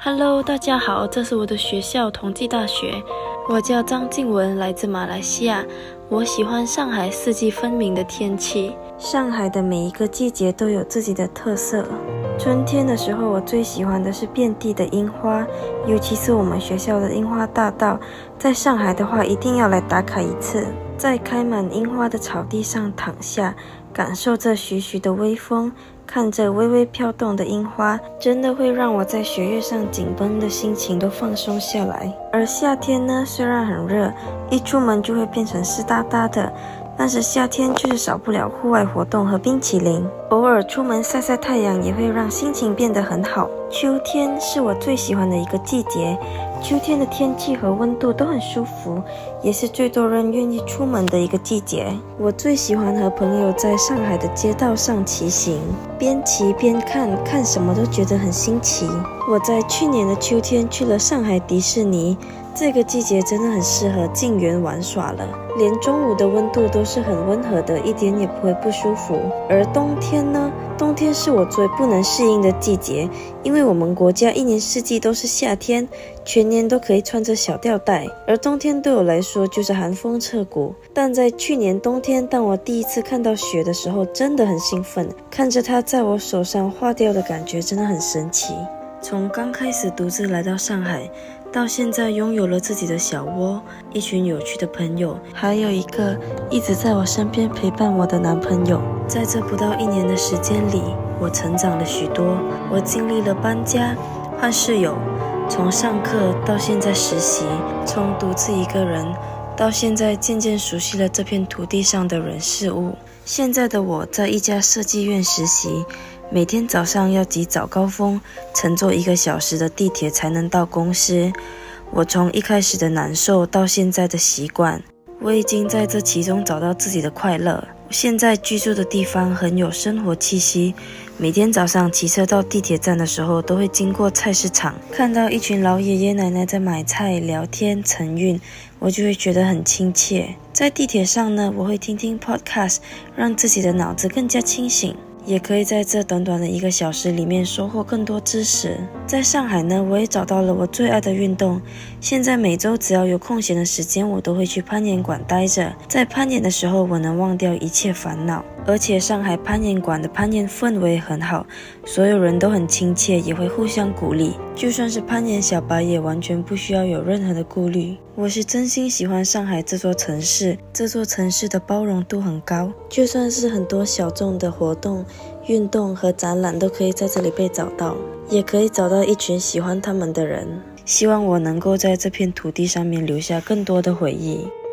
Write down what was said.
Hello， 大家好，这是我的学校同济大学，我叫张静文，来自马来西亚。我喜欢上海四季分明的天气。上海的每一个季节都有自己的特色。春天的时候，我最喜欢的是遍地的樱花，尤其是我们学校的樱花大道。在上海的话，一定要来打卡一次。在开满樱花的草地上躺下，感受着徐徐的微风，看着微微飘动的樱花，真的会让我在学业上紧绷的心情都放松下来。而夏天呢，虽然很热，一出门就会变成湿哒哒的，但是夏天就是少不了户外活动和冰淇淋，偶尔出门晒晒太阳也会让心情变得很好。秋天是我最喜欢的一个季节，秋天的天气和温度都很舒服，也是最多人愿意出门的一个季节。我最喜欢和朋友在上海的街道上骑行，边骑边看，看什么都觉得很新奇。我在去年的秋天去了上海迪士尼，这个季节真的很适合进园玩耍了，连中午的温度都是很温和的，一点也不会不舒服。而冬天呢，冬天是我最不能适应的季节，因为我们国家一年四季都是夏天，全年都可以穿着小吊带，而冬天对我来说就是寒风彻骨。但在去年冬天，当我第一次看到雪的时候，真的很兴奋，看着它在我手上化掉的感觉真的很神奇。从刚开始独自来到上海，到现在拥有了自己的小窝，一群有趣的朋友，还有一个一直在我身边陪伴我的男朋友。在这不到1年的时间里，我成长了许多。我经历了搬家、换室友，从上课到现在实习，从独自一个人到现在渐渐熟悉了这片土地上的人事物。现在的我在一家设计院实习，每天早上要挤早高峰，乘坐1个小时的地铁才能到公司。我从一开始的难受到现在的习惯，我已经在这其中找到自己的快乐。现在居住的地方很有生活气息，每天早上骑车到地铁站的时候，都会经过菜市场，看到一群老爷爷奶奶在买菜、聊天、晨运，我就会觉得很亲切。在地铁上呢，我会听听 podcast， 让自己的脑子更加清醒，也可以在这短短的1个小时里面收获更多知识。在上海呢，我也找到了我最爱的运动，现在每周只要有空闲的时间，我都会去攀岩馆待着。在攀岩的时候，我能忘掉一切烦恼，而且上海攀岩馆的攀岩氛围很好，所有人都很亲切，也会互相鼓励，就算是攀岩小白也完全不需要有任何的顾虑。我是真心喜欢上海这座城市，这座城市的包容度很高，就算是很多小众的活动、运动和展览都可以在这里被找到，也可以找到一群喜欢他们的人。希望我能够在这片土地上面留下更多的回忆。